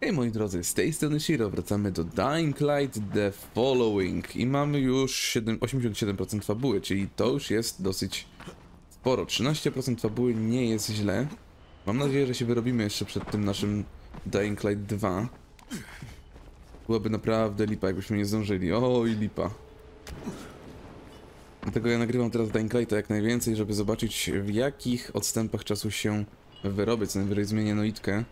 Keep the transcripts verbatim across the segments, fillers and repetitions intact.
Hej moi drodzy, z tej strony Shiro, wracamy do Dying Light The Following i mamy już osiemdziesiąt siedem procent fabuły, czyli to już jest dosyć sporo. trzynaście procent fabuły nie jest źle. Mam nadzieję, że się wyrobimy jeszcze przed tym naszym Dying Light dwa. Byłaby naprawdę lipa, jakbyśmy nie zdążyli. Oj, lipa. Dlatego ja nagrywam teraz Dying Lighta jak najwięcej, żeby zobaczyć, w jakich odstępach czasu się wyrobię. Co najwyżej zmienię noitkę.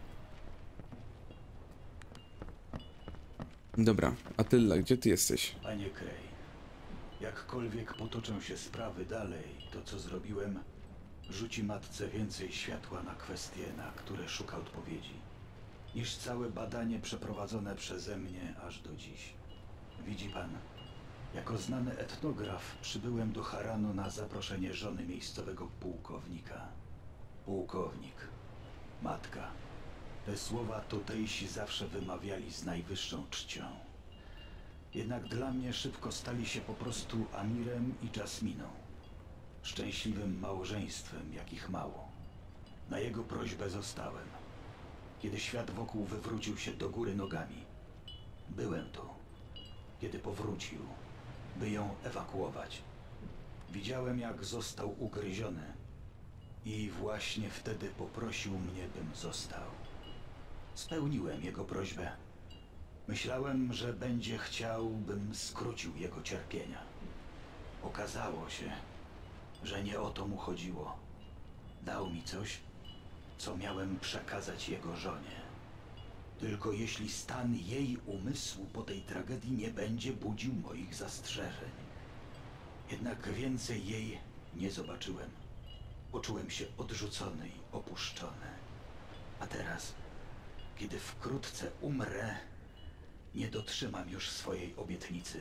Dobra, Attila, gdzie ty jesteś? Panie Cray, jakkolwiek potoczą się sprawy dalej, to co zrobiłem rzuci matce więcej światła na kwestie, na które szuka odpowiedzi, niż całe badanie przeprowadzone przeze mnie aż do dziś. Widzi pan, jako znany etnograf przybyłem do Haranu na zaproszenie żony miejscowego pułkownika. Pułkownik, matka. Te słowa tutejsi zawsze wymawiali z najwyższą czcią. Jednak dla mnie szybko stali się po prostu Amirem i Jasminą. Szczęśliwym małżeństwem, jakich mało. Na jego prośbę zostałem. Kiedy świat wokół wywrócił się do góry nogami. Byłem tu. Kiedy powrócił, by ją ewakuować. Widziałem, jak został ugryziony. I właśnie wtedy poprosił mnie, bym został. Spełniłem jego prośbę. Myślałem, że będzie chciał, bym skrócił jego cierpienia. Okazało się, że nie o to mu chodziło. Dał mi coś, co miałem przekazać jego żonie. Tylko jeśli stan jej umysłu po tej tragedii nie będzie budził moich zastrzeżeń. Jednak więcej jej nie zobaczyłem. Poczułem się odrzucony i opuszczony. A teraz, kiedy wkrótce umrę, nie dotrzymam już swojej obietnicy.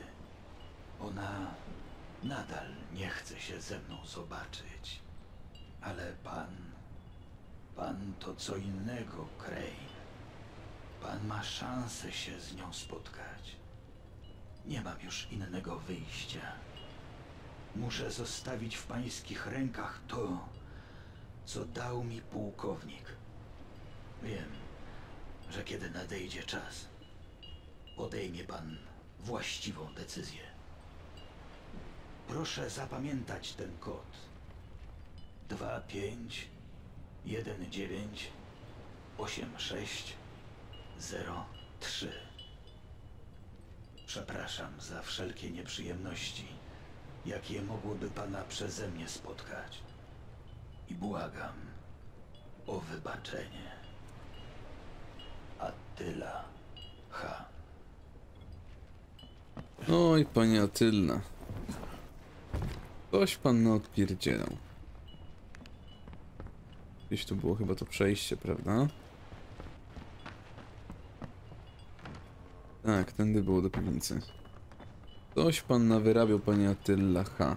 Ona nadal nie chce się ze mną zobaczyć. Ale pan... Pan to co innego, Crane. Pan ma szansę się z nią spotkać. Nie mam już innego wyjścia. Muszę zostawić w pańskich rękach to, co dał mi pułkownik. Wiem, że kiedy nadejdzie czas, podejmie pan właściwą decyzję. Proszę zapamiętać ten kod. dwa pięć jeden dziewięć osiem sześć zero trzy. Przepraszam za wszelkie nieprzyjemności, jakie mogłyby pana przeze mnie spotkać. I błagam o wybaczenie. Attila H. Oj, panie Attila. Coś pan odpierdzielał. Gdzieś tu było chyba to przejście, prawda? Tak, tędy było do piwnicy. Coś pan nawyrabiał, panie Attila H.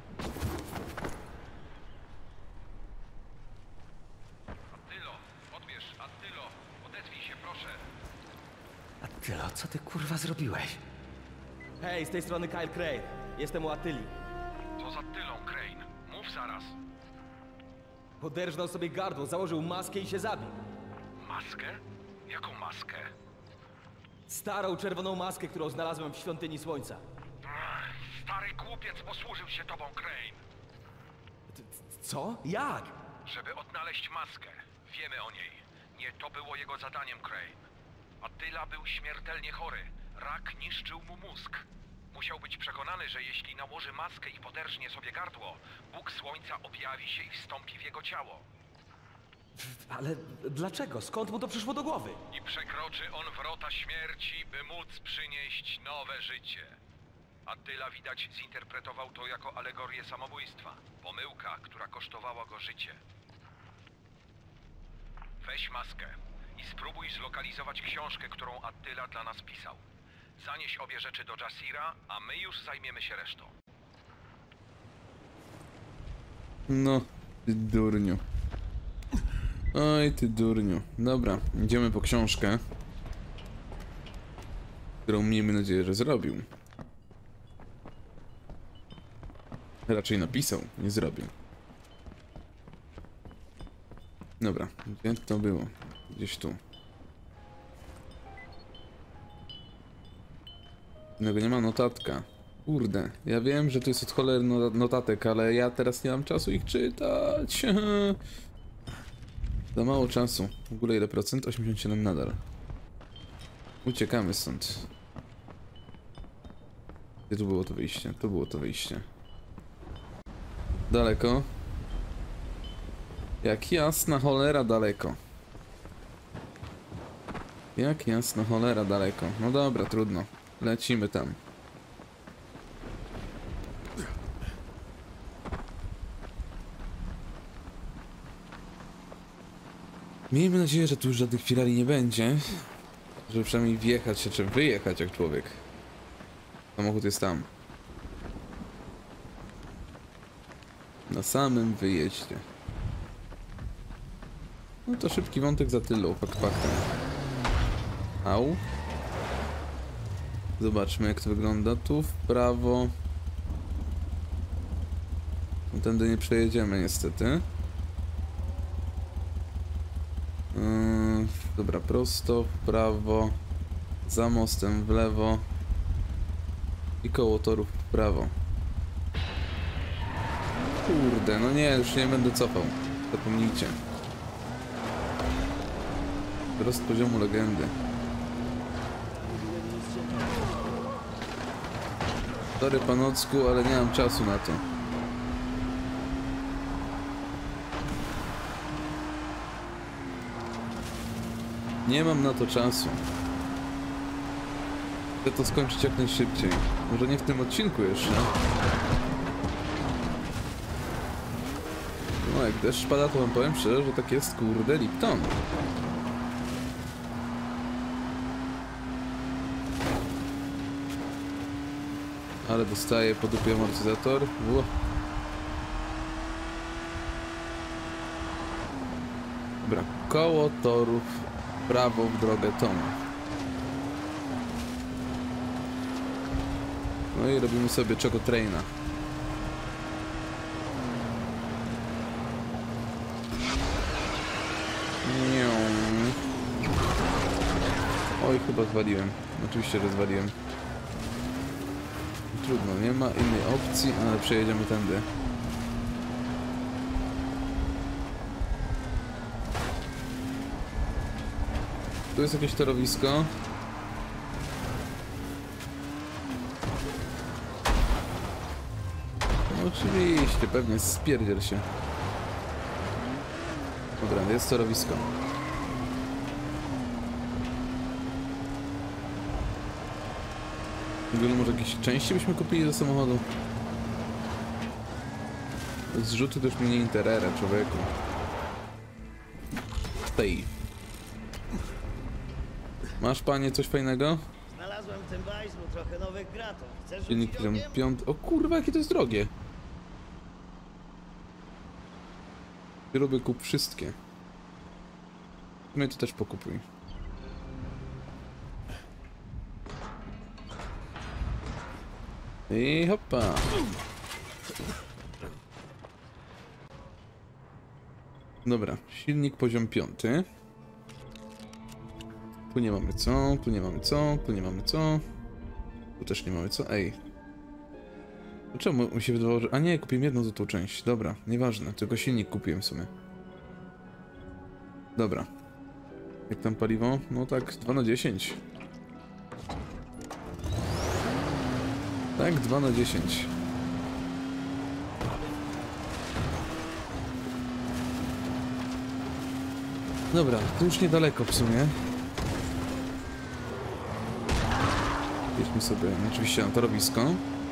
Attylo, odbierz, Attylo, odezwij się, proszę. Attila, co ty kurwa zrobiłeś? Hej, z tej strony Kyle Cray. Jestem u Attyli. Co z Attylą, Crane? Mów zaraz. Poderżnął sobie gardło, założył maskę i się zabił. Maskę? Jaką maskę? Starą czerwoną maskę, którą znalazłem w świątyni słońca. Ach, stary głupiec posłużył się tobą, Crane. T- Co? Jak? Żeby odnaleźć maskę. Wiemy o niej. Nie to było jego zadaniem, Crane. Attila był śmiertelnie chory. Rak niszczył mu mózg. Musiał być przekonany, że jeśli nałoży maskę i poderżnie sobie gardło, Bóg Słońca objawi się i wstąpi w jego ciało. Ale dlaczego? Skąd mu to przyszło do głowy? I przekroczy on wrota śmierci, by móc przynieść nowe życie. Attila, widać, zinterpretował to jako alegorię samobójstwa. Pomyłka, która kosztowała go życie. Weź maskę i spróbuj zlokalizować książkę, którą Attila dla nas pisał. Zanieś obie rzeczy do Jasira, a my już zajmiemy się resztą. No, ty durniu. Oj, ty durniu. Dobra, idziemy po książkę, którą miejmy nadzieję, że zrobił. Raczej napisał, nie zrobił. Dobra, gdzie to było? Gdzieś tu. Innego nie ma, notatka. Kurde, ja wiem, że tu jest od cholery no- notatek, ale ja teraz nie mam czasu ich czytać. Za mało czasu. W ogóle ile procent? osiemdziesiąt siedem nadal. Uciekamy stąd. Gdzie tu było to wyjście? Tu było to wyjście. Daleko? Jak jasna cholera daleko. Jak jasna cholera daleko. No dobra, trudno. Lecimy tam. Miejmy nadzieję, że tu już żadnych firali nie będzie. Żeby przynajmniej wjechać się, czy wyjechać jak człowiek. Samochód jest tam. Na samym wyjeździe. No to szybki wątek za tylą, pakpaktem. Au. Zobaczmy jak to wygląda. Tu w prawo. No, tędy nie przejedziemy niestety. Yy, dobra, prosto, w prawo. Za mostem w lewo. I koło torów w prawo. Kurde, no nie, już nie będę cofał. Zapomnijcie. Wzrost poziomu legendy. Sorry panocku, ale nie mam czasu na to. Nie mam na to czasu. Chcę to skończyć jak najszybciej. Może nie w tym odcinku jeszcze. No jak deszcz pada, to wam powiem szczerze, że tak jest kurde Lipton. Ale dostaję po dupie amortyzator. Ło. Dobra, koło torów, prawo w drogę Toma. No i robimy sobie Choco Traina. Oj, chyba zwaliłem. Oczywiście, że zwaliłem. Trudno, nie ma innej opcji, ale przejedziemy tędy. Tu jest jakieś torowisko. No oczywiście, pewnie spierdziel się. Dobra, jest torowisko. W ogóle może jakieś części byśmy kupili do samochodu? Zrzuty to już mnie nie interera, człowieku. Tej. Masz, panie, coś fajnego? Znalazłem w tym bajslu trochę nowych gratów. Chcesz Silnik rzucić poziom okiem? piąty. O kurwa, jakie to jest drogie. Wyroby kup wszystkie. My to też pokupuj. I hopa. Dobra, silnik poziom piąty. Tu nie mamy co, tu nie mamy co, tu nie mamy co. Tu też nie mamy co, ej. Czemu mi się wydawało, że... A nie, kupiłem jedną za tą część. Dobra, nieważne, tylko silnik kupiłem w sumie. Dobra. Jak tam paliwo? No tak, dwa na dziesięć. Tak, dwa na dziesięć. Dobra, to już niedaleko w sumie. Jedźmy sobie oczywiście na torowisko.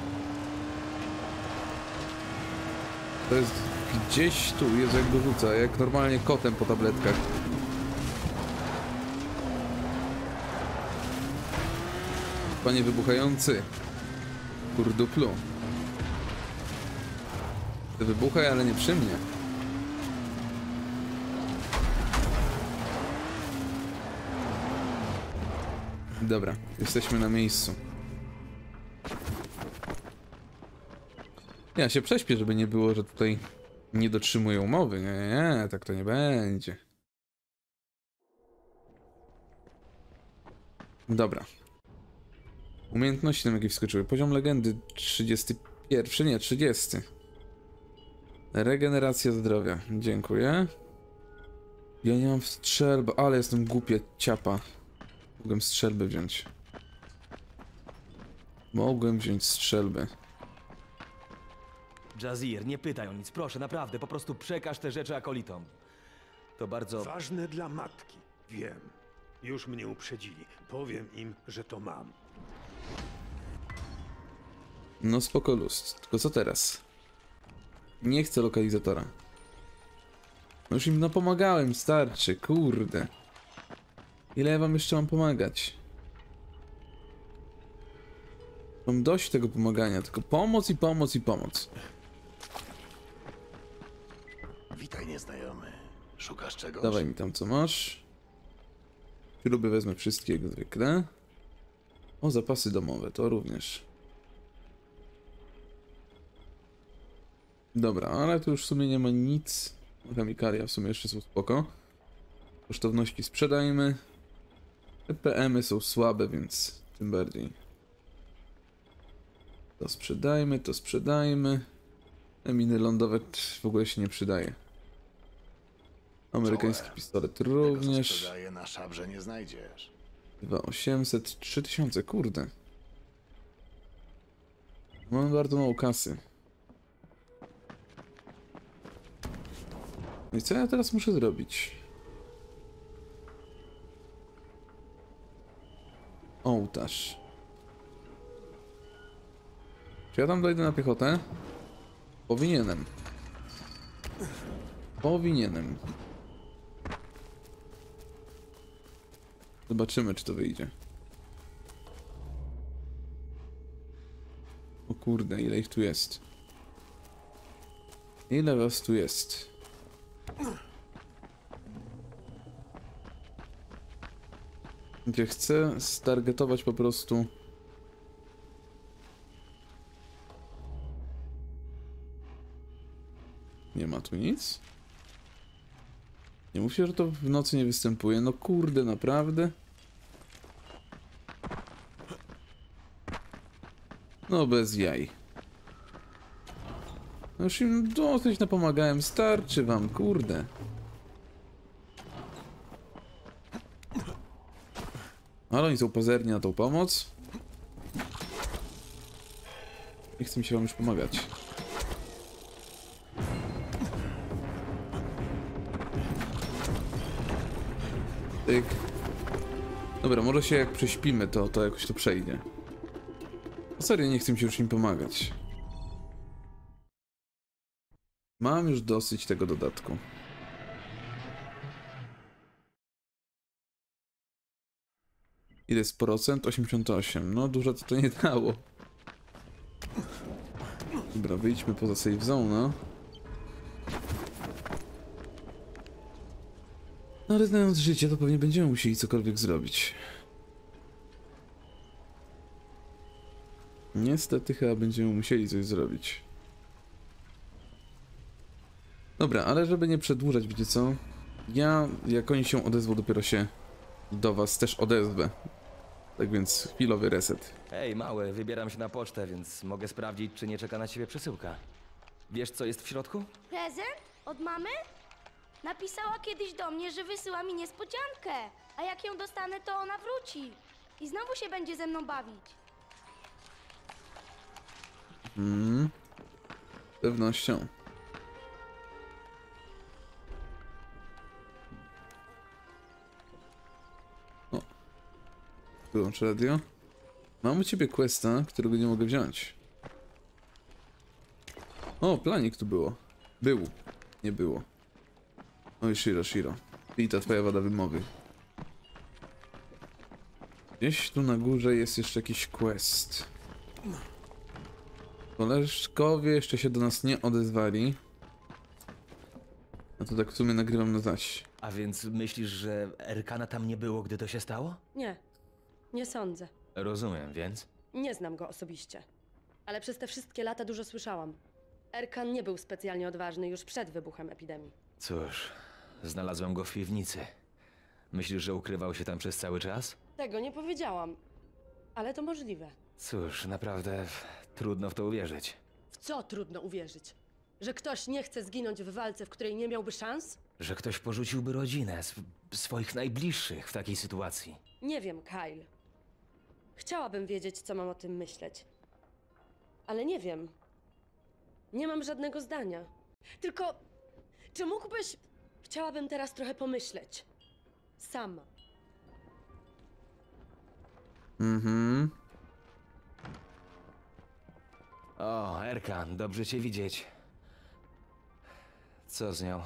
To jest gdzieś tu, jest jak go rzuca, jak normalnie kotem po tabletkach. Panie wybuchający. Kurduplu. Ty wybuchaj, ale nie przy mnie. Dobra, jesteśmy na miejscu. Ja się prześpię, żeby nie było, że tutaj nie dotrzymują umowy. Nie, nie, nie, tak to nie będzie. Dobra. Umiejętności nam jakieś wskoczyły. Poziom legendy trzydziesty pierwszy, nie, trzydziesty. Regeneracja zdrowia. Dziękuję. Ja nie mam strzelby, ale jestem głupia ciapa. Mogłem strzelby wziąć. Mogłem wziąć strzelby. Jazir, nie pytaj o nic, proszę, naprawdę, po prostu przekaż te rzeczy akolitom. To bardzo... Ważne dla matki. Wiem. Już mnie uprzedzili. Powiem im, że to mam. No spoko lust. Tylko co teraz? Nie chcę lokalizatora. No już im napomagałem, starczy, kurde. Ile ja wam jeszcze mam pomagać? Mam dość tego pomagania, tylko pomoc i pomoc i pomoc. Witaj, nieznajomy. Szukasz czegoś? Dawaj mi tam co masz. Śruby wezmę wszystkie jak zwykle. O, zapasy domowe, to również. Dobra, ale tu już w sumie nie ma nic. Chemikalia w sumie jeszcze są spoko. Kosztowności sprzedajmy. Te P M-y są słabe, więc tym bardziej. To sprzedajmy, to sprzedajmy. Te miny lądowe w ogóle się nie przydaje. Amerykański pistolet również. Tego, co sprzedaje na szabrze, nie znajdziesz. dwa tysiące osiemset, trzy tysiące, kurde. Mam bardzo mało kasy. No i co ja teraz muszę zrobić? Ołtarz. Czy ja tam dojdę na piechotę? Powinienem. Powinienem. Zobaczymy, czy to wyjdzie. O kurde, ile ich tu jest. Ile was tu jest? Gdzie chcę stargetować po prostu. Nie ma tu nic. Nie mówcie, że to w nocy nie występuje. No kurde, naprawdę. No bez jaj. No już im dosyć napomagałem. Starczy wam, kurde. Ale oni są pazerni na tą pomoc. Nie chcę mi się wam już pomagać. Tyk. Dobra, może się jak prześpimy, to, to jakoś to przejdzie. No serio, nie chcę mi się już im pomagać. Mam już dosyć tego dodatku. Ile jest procent? osiemdziesiąt osiem. No dużo to to nie dało. Dobra, wyjdźmy poza save zone. No ale znając życie, to pewnie będziemy musieli cokolwiek zrobić. Niestety chyba będziemy musieli coś zrobić. Dobra, ale żeby nie przedłużać, wiecie co? Ja, jak oni się odezwą, dopiero się do was też odezwę. Tak więc chwilowy reset. Hej, mały, wybieram się na pocztę, więc mogę sprawdzić, czy nie czeka na ciebie przesyłka. Wiesz, co jest w środku? Prezent? Od mamy? Napisała kiedyś do mnie, że wysyła mi niespodziankę. A jak ją dostanę, to ona wróci. I znowu się będzie ze mną bawić. Hmm. Z pewnością. O. Wyłącz radio. Mam u ciebie questa, którego nie mogę wziąć. O, planik tu było. Był. Nie było. Oj, Shiro, Shiro. I ta twoja wada wymowy. Gdzieś tu na górze jest jeszcze jakiś quest. Koleżkowie jeszcze się do nas nie odezwali. No to tak w sumie nagrywam na zaś. A więc myślisz, że Erkana tam nie było, gdy to się stało? Nie, nie sądzę. Rozumiem, więc? Nie znam go osobiście. Ale przez te wszystkie lata dużo słyszałam. Erkan nie był specjalnie odważny już przed wybuchem epidemii. Cóż, znalazłem go w piwnicy. Myślisz, że ukrywał się tam przez cały czas? Tego nie powiedziałam. Ale to możliwe. Cóż, naprawdę trudno w to uwierzyć. W co trudno uwierzyć? Że ktoś nie chce zginąć w walce, w której nie miałby szans? Że ktoś porzuciłby rodzinę, sw swoich najbliższych w takiej sytuacji. Nie wiem, Kyle. Chciałabym wiedzieć, co mam o tym myśleć. Ale nie wiem. Nie mam żadnego zdania. Tylko, czy mógłbyś... Chciałabym teraz trochę pomyśleć. Sama. Mhm. O, Erkan, dobrze cię widzieć. Co z nią?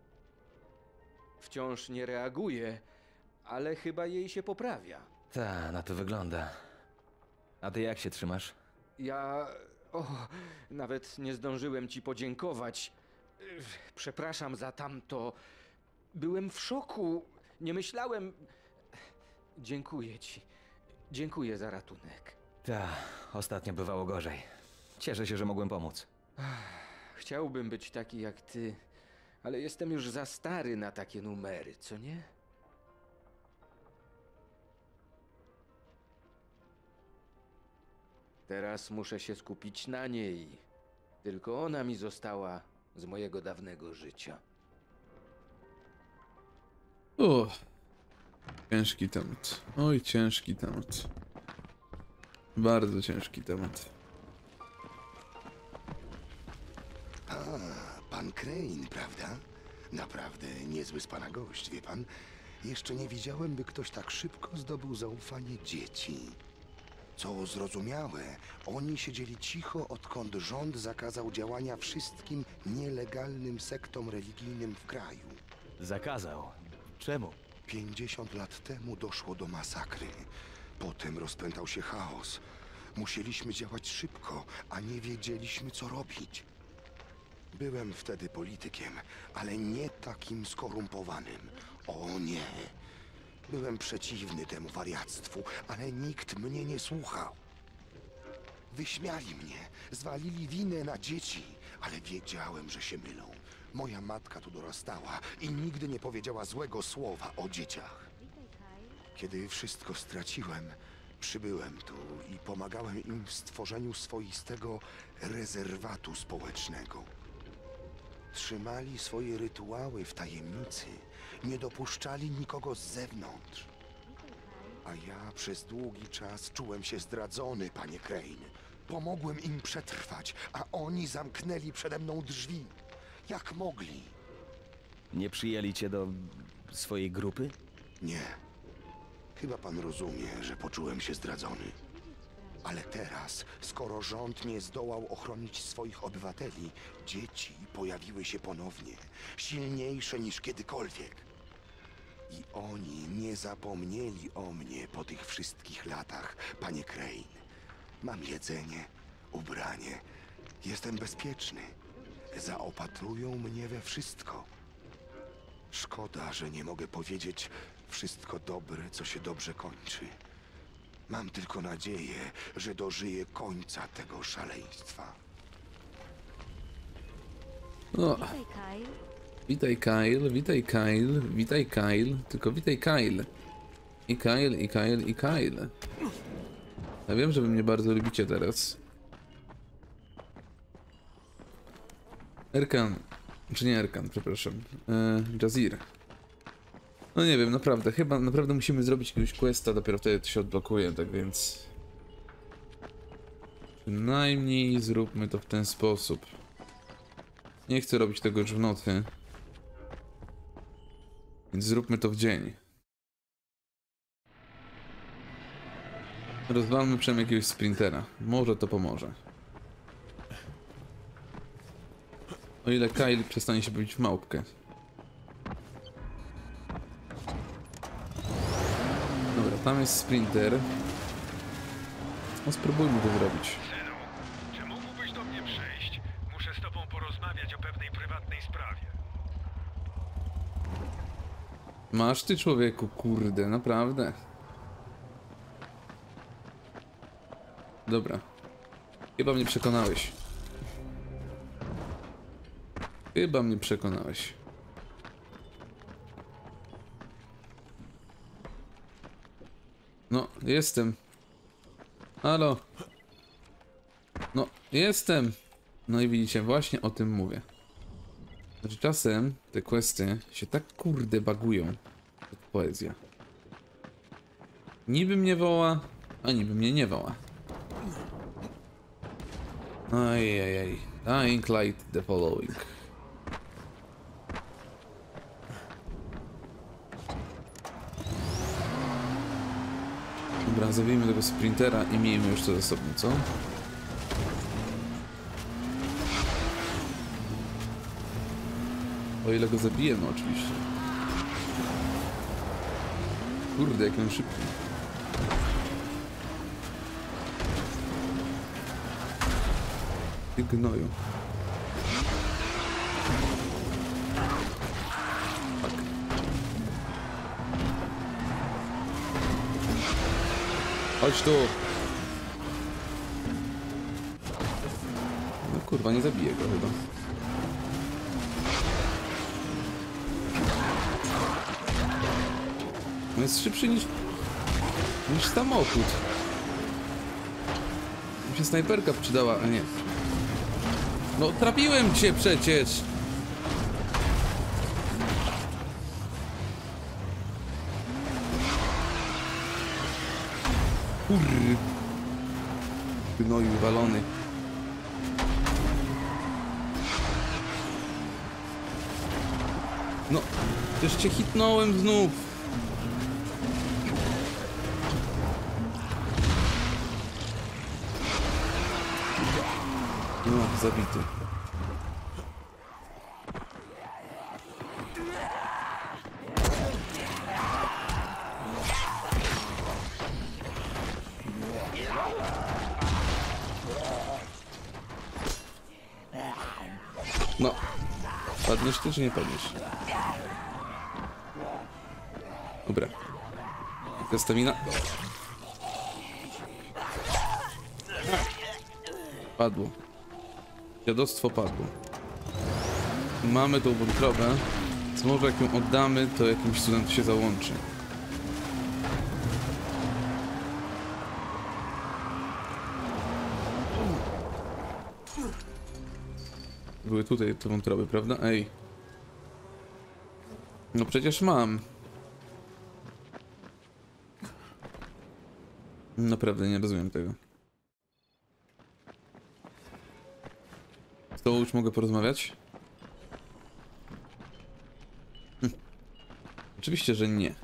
Wciąż nie reaguje, ale chyba jej się poprawia. Ta, na to wygląda. A ty jak się trzymasz? Ja... O, nawet nie zdążyłem ci podziękować. Przepraszam za tamto. Byłem w szoku. Nie myślałem... Dziękuję ci. Dziękuję za ratunek. Ta, ostatnio bywało gorzej. Cieszę się, że mogłem pomóc. Chciałbym być taki jak ty, ale jestem już za stary na takie numery, co nie? Teraz muszę się skupić na niej. Tylko ona mi została z mojego dawnego życia. O, ciężki temat. Oj, ciężki temat. Bardzo ciężki temat. A, pan Crane, prawda? Naprawdę niezły z pana gość, wie pan? Jeszcze nie widziałem, by ktoś tak szybko zdobył zaufanie dzieci. Co zrozumiałe, oni siedzieli cicho, odkąd rząd zakazał działania wszystkim nielegalnym sektom religijnym w kraju. Zakazał? Czemu? Pięćdziesiąt lat temu doszło do masakry. Potem rozpętał się chaos. Musieliśmy działać szybko, a nie wiedzieliśmy, co robić. Byłem wtedy politykiem, ale nie takim skorumpowanym. O nie! Byłem przeciwny temu wariactwu, ale nikt mnie nie słuchał. Wyśmiali mnie, zwalili winę na dzieci, ale wiedziałem, że się mylą. Moja matka tu dorastała i nigdy nie powiedziała złego słowa o dzieciach. Kiedy wszystko straciłem, przybyłem tu i pomagałem im w stworzeniu swoistego rezerwatu społecznego. Trzymali swoje rytuały w tajemnicy, nie dopuszczali nikogo z zewnątrz. A ja przez długi czas czułem się zdradzony, panie Crane. Pomogłem im przetrwać, a oni zamknęli przede mną drzwi. Jak mogli? Nie przyjęli cię do swojej grupy? Nie. Chyba pan rozumie, że poczułem się zdradzony. Ale teraz, skoro rząd nie zdołał ochronić swoich obywateli, dzieci pojawiły się ponownie, silniejsze niż kiedykolwiek. I oni nie zapomnieli o mnie po tych wszystkich latach, panie Crane. Mam jedzenie, ubranie, jestem bezpieczny. Zaopatrują mnie we wszystko. Szkoda, że nie mogę powiedzieć wszystko dobre, co się dobrze kończy. Mam tylko nadzieję, że dożyję końca tego szaleństwa. O, Witaj, Kyle. witaj Kyle, witaj Kyle, witaj Kyle, tylko witaj Kyle. I Kyle, i Kyle, i Kyle. Ja wiem, że wy mnie bardzo lubicie teraz. Erkan, czy nie Erkan, przepraszam. Eee, Jazir. No nie wiem, naprawdę, chyba naprawdę musimy zrobić jakiegoś questa, dopiero wtedy to się odblokuje, tak więc... Przynajmniej zróbmy to w ten sposób. Nie chcę robić tego już w nocy. Więc zróbmy to w dzień. Rozwalmy przynajmniej jakiegoś sprintera. Może to pomoże. O ile Kyle przestanie się bawić w małpkę. Dobra, tam jest sprinter. No spróbujmy to zrobić. Synu, czy mógłbyś do mnie przyjść? Muszę z tobą porozmawiać o pewnej prywatnej sprawie. Masz ty, człowieku, kurde, naprawdę. Dobra. Chyba mnie przekonałeś. Chyba mnie przekonałeś. No, jestem. Halo. Jestem! No i widzicie, właśnie o tym mówię. Znaczy czasem te questy się tak kurde bagują. To poezja. Niby mnie woła, a niby mnie nie woła. Ojej, Dying Light the Following. Dobra, zabijmy tego sprintera i miejmy już to ze sobą, co? O ile go zabijemy, oczywiście. Kurde, jak on szybki. Ty gnoju. Tak. Chodź tu! No kurwa, nie zabiję go chyba. On jest szybszy niż... niż samochód. Mi się snajperka przydała, a nie. No trafiłem cię przecież! Kurry. Gnoju walony. No, też cię hitnąłem znów. No, zabity. No. Padniesz ty, czy nie padniesz? Dobra. Ta stamina. Padło. Dziadostwo padło. Mamy tą wątrobę, co może jak ją oddamy, to jakimś cudem to się załączy. Były tutaj te wątroby, prawda? Ej. No przecież mam. Naprawdę nie rozumiem tego. Z tobą już mogę porozmawiać? Hm. Oczywiście, że nie.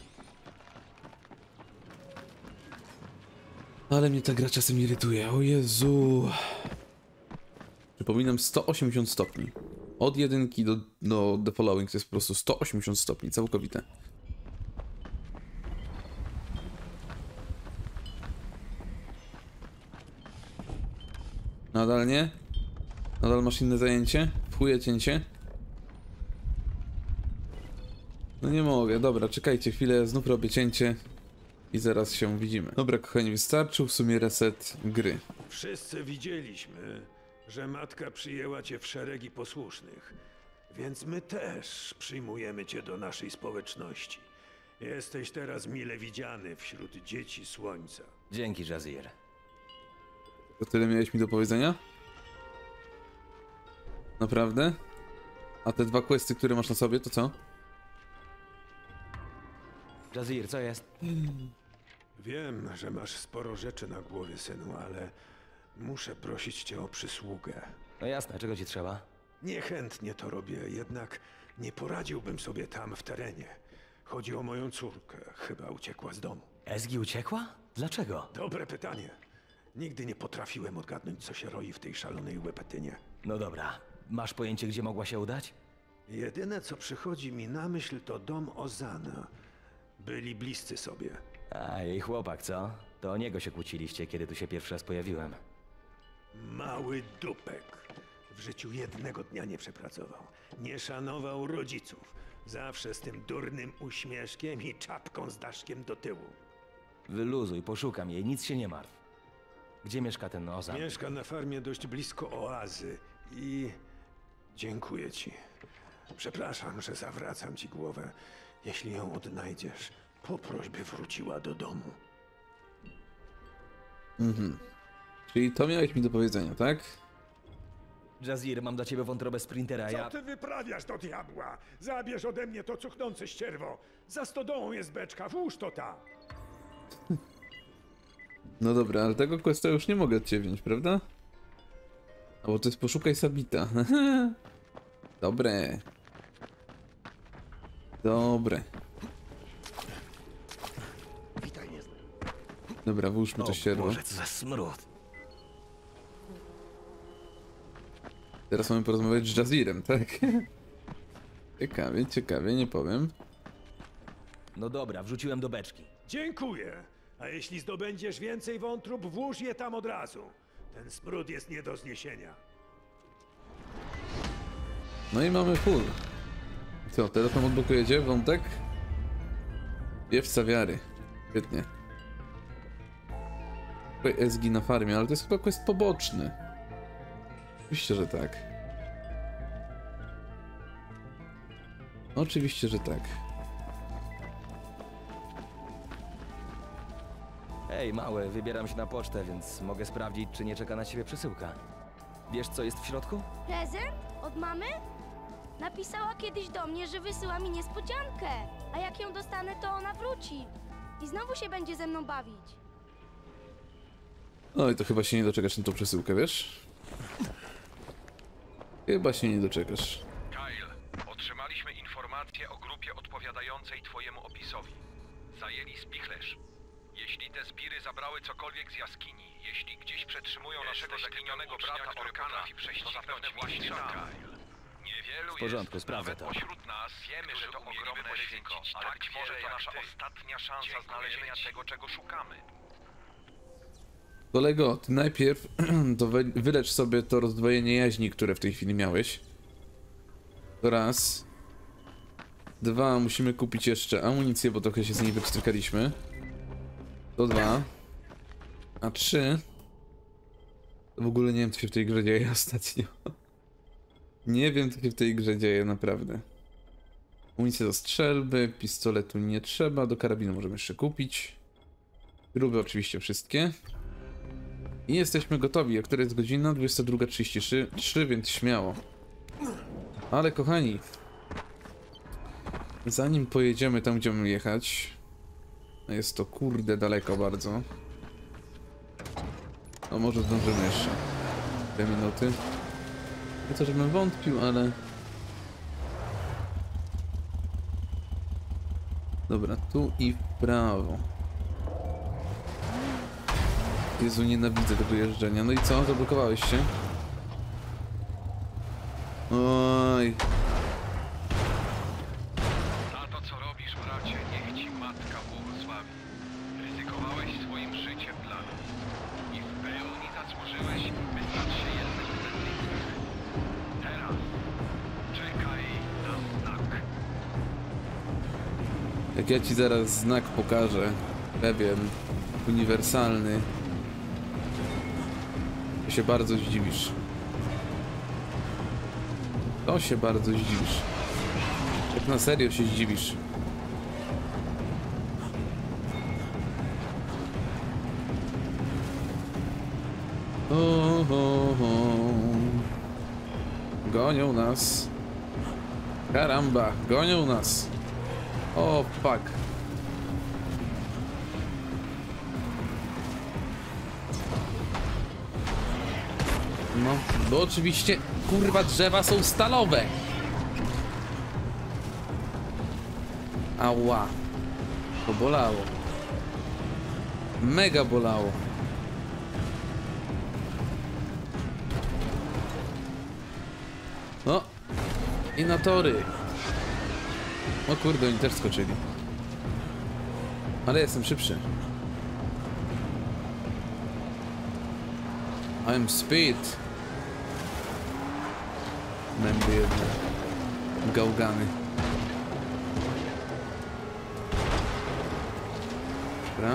Ale mnie ta gra czasem irytuje. O Jezu. Przypominam, sto osiemdziesiąt stopni. Od jedynki do, do The Following to jest po prostu sto osiemdziesiąt stopni, całkowite. Nadal nie? Nadal masz inne zajęcie? Wchuje cięcie? No nie mogę, dobra, czekajcie chwilę, znów robię cięcie i zaraz się widzimy. Dobra, kochani, wystarczył w sumie reset gry. Wszyscy widzieliśmy, że matka przyjęła cię w szeregi posłusznych, więc my też przyjmujemy cię do naszej społeczności. Jesteś teraz mile widziany wśród dzieci słońca. Dzięki, Jazeer. To tyle miałeś mi do powiedzenia? Naprawdę? A te dwa questy, które masz na sobie, to co? Jazeer, co jest? Wiem, że masz sporo rzeczy na głowie, synu, ale muszę prosić cię o przysługę. No jasne, czego ci trzeba? Niechętnie to robię, jednak nie poradziłbym sobie tam w terenie. Chodzi o moją córkę, chyba uciekła z domu. Ezgi uciekła? Dlaczego? Dobre pytanie. Nigdy nie potrafiłem odgadnąć, co się roi w tej szalonej łepetynie. No dobra, masz pojęcie, gdzie mogła się udać? Jedyne, co przychodzi mi na myśl, to dom Ozana. Byli bliscy sobie. A, jej chłopak, co? To o niego się kłóciliście, kiedy tu się pierwszy raz pojawiłem. Mały dupek. W życiu jednego dnia nie przepracował. Nie szanował rodziców. Zawsze z tym durnym uśmieszkiem i czapką z daszkiem do tyłu. Wyluzuj, poszukam jej, nic się nie martw. Gdzie mieszka ten Ozan? Mieszka na farmie dość blisko oazy i... dziękuję ci. Przepraszam, że zawracam ci głowę. Jeśli ją odnajdziesz, poproś, by wróciła do domu. Mhm. Czyli to miałeś mi do powiedzenia, tak? Jazir, mam dla ciebie wątrobę sprintera, Co ja... ty wyprawiasz do diabła? Zabierz ode mnie to cuchnące ścierwo. Za stodołą jest beczka, włóż to ta. No dobra, ale tego questa już nie mogę od ciebie wziąć, prawda? A bo to jest poszukaj Sabita. Dobre. Dobre. Witaj, nie znam. Dobra, włóżmy to ścierwo. Boże, co za smród. Teraz mamy porozmawiać z Jazirem, tak? Ciekawie, ciekawie, nie powiem. No dobra, wrzuciłem do beczki. Dziękuję. A jeśli zdobędziesz więcej wątrób, włóż je tam od razu. Ten smród jest nie do zniesienia. No i mamy full. Co, teraz nam odblokujecie wątek? Piewca wiary. Świetnie. Tutaj S G na farmie, ale to jest chyba quest poboczny. Oczywiście, że tak. Oczywiście, że tak. Ej, mały, wybieram się na pocztę, więc mogę sprawdzić, czy nie czeka na ciebie przesyłka. Wiesz, co jest w środku? Prezent? Od mamy? Napisała kiedyś do mnie, że wysyła mi niespodziankę. A jak ją dostanę, to ona wróci. I znowu się będzie ze mną bawić. No i to chyba się nie doczekasz na tą przesyłkę, wiesz? Chyba się nie doczekasz. Kyle, otrzymaliśmy informację o grupie odpowiadającej twojemu opisowi. Zajęli spichlerz. Jeśli te zbiry zabrały cokolwiek z jaskini, jeśli gdzieś przetrzymują naszego zaginionego brata Orkana, to zapewne właśnie tam. Niewielu W porządku, jest, sprawdzę nawet to. pośród nas, wiemy, że to ogromne ryzyko, ale być może to nasza ostatnia szansa znalezienia tego, czego szukamy. Kolego, ty najpierw to wy wylecz sobie to rozdwojenie jaźni, które w tej chwili miałeś. To raz. Dwa, musimy kupić jeszcze amunicję, bo trochę się z niej wypstrykaliśmy. To dwa. A trzy. W ogóle nie wiem, co się w tej grze dzieje ostatnio. Nie wiem, co się w tej grze dzieje, naprawdę. Amunicja do strzelby, pistoletu nie trzeba, do karabinu możemy jeszcze kupić. Śruby oczywiście wszystkie. I jesteśmy gotowi, a która jest godzina? dwudziesta druga trzydzieści trzy, więc śmiało. Ale kochani, zanim pojedziemy tam, gdzie mamy jechać, jest to kurde daleko bardzo. No może zdążymy jeszcze dwie minuty. Nie to, żebym wątpił, ale... Dobra, tu i w prawo. Jezu, nienawidzę tego jeżdżenia. No i co? Zablokowałeś się? Oj. Na to, co robisz, bracie, niech ci matka błogosławi. Ryzykowałeś swoim życiem dla nas. I w pełni zasłużyłeś, by stać się jednym z bezpiecznych. Teraz czekaj na znak. Jak ja ci zaraz znak pokażę, pewien, uniwersalny, to się bardzo zdziwisz. To się bardzo zdziwisz. Jak na serio się zdziwisz. O, o, o. Gonią nas. Karamba, gonią nas. O, fuck. No, bo oczywiście, kurwa, drzewa są stalowe. Ała. To bolało. Mega bolało. O. I na tory. O kurde, oni też skoczyli. Ale jestem szybszy. I'm speed. Męby jedne. Gałgany. Dobra.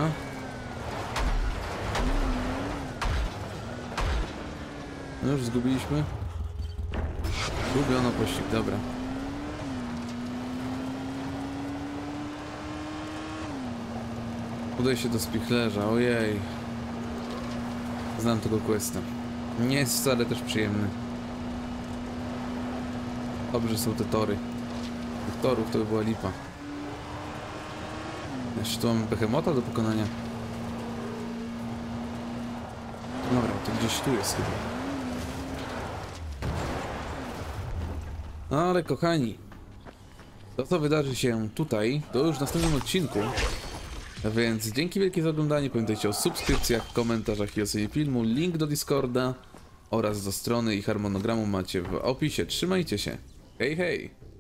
No już zgubiliśmy. Zgubiono pościg, dobra. Udaj się do spichlerza, ojej. Znam tego questa. Nie jest wcale też przyjemny. Dobrze są te tory. Tych torów to by była lipa. Jeszcze tu mamy Behemota do pokonania. Dobra, to gdzieś tu jest chyba. Ale kochani, to co wydarzy się tutaj, to już w następnym odcinku. Więc dzięki wielkie za oglądanie. Pamiętajcie o subskrypcjach, komentarzach i ocenie filmu. Link do Discorda oraz do strony i harmonogramu macie w opisie. Trzymajcie się. Hej, hej!